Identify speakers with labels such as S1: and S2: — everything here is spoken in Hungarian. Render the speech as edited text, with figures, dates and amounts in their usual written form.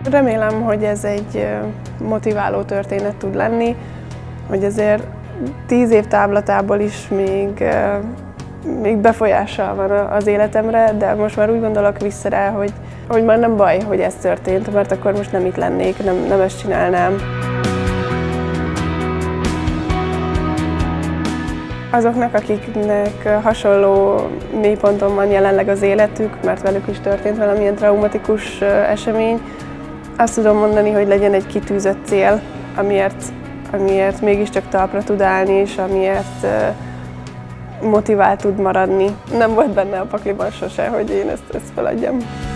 S1: Remélem, hogy ez egy motiváló történet tud lenni, hogy azért 10 év távlatából is még befolyással van az életemre, de most már úgy gondolok vissza rá, hogy már nem baj, hogy ez történt, mert akkor most nem itt lennék, nem ezt csinálnám. Azoknak, akiknek hasonló mélyponton van jelenleg az életük, mert velük is történt valamilyen traumatikus esemény, azt tudom mondani, hogy legyen egy kitűzött cél, amiért mégiscsak talpra tud állni, és amiért motivált tud maradni. Nem volt benne a pakliban sose, hogy én ezt feladjam.